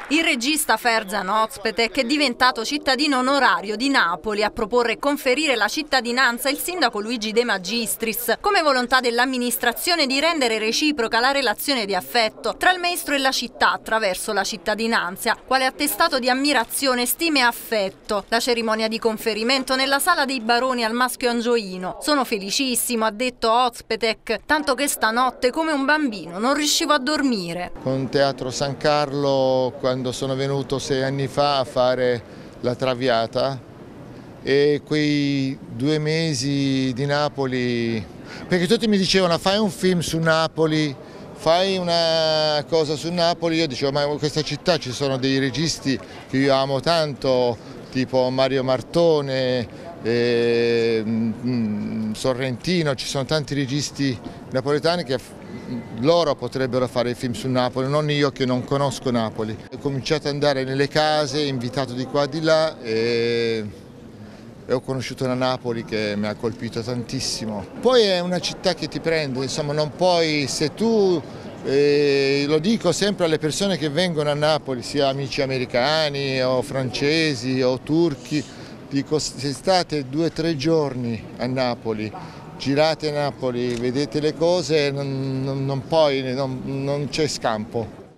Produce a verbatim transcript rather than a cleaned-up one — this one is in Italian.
Il regista Ferzan Özpetek è diventato cittadino onorario di Napoli. A proporre e conferire la cittadinanza il sindaco Luigi De Magistris, come volontà dell'amministrazione di rendere reciproca la relazione di affetto tra il maestro e la città attraverso la cittadinanza, quale attestato di ammirazione, stime e affetto. La cerimonia di conferimento nella Sala dei Baroni al Maschio Angioino. Sono felicissimo, ha detto Özpetek, tanto che stanotte come un bambino non riuscivo a dormire. Con Teatro San Carlo, quando sono venuto sei anni fa a fare la Traviata, e quei due mesi di Napoli, perché tutti mi dicevano fai un film su Napoli, fai una cosa su Napoli, io dicevo ma in questa città ci sono dei registi che io amo tanto, tipo Mario Martone, eh, Sorrentino, ci sono tanti registi napoletani che loro potrebbero fare i film su Napoli, non io che non conosco Napoli. Ho cominciato ad andare nelle case, invitato di qua e di là, e e ho conosciuto una Napoli che mi ha colpito tantissimo. Poi è una città che ti prende, insomma non puoi, se tu, eh, lo dico sempre alle persone che vengono a Napoli, sia amici americani o francesi o turchi, dico se state due o tre giorni a Napoli, girate a Napoli, vedete le cose, non, non, non, poi, non, non c'è scampo.